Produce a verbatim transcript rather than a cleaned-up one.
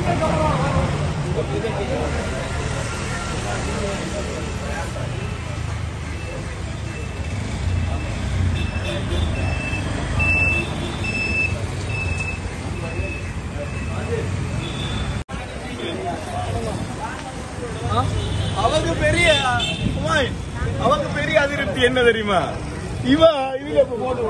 அவங்க பெரிய அவங்க பெரிய அதிருப்தி என்ன தெரியுமா? இவ இதுல போட்டு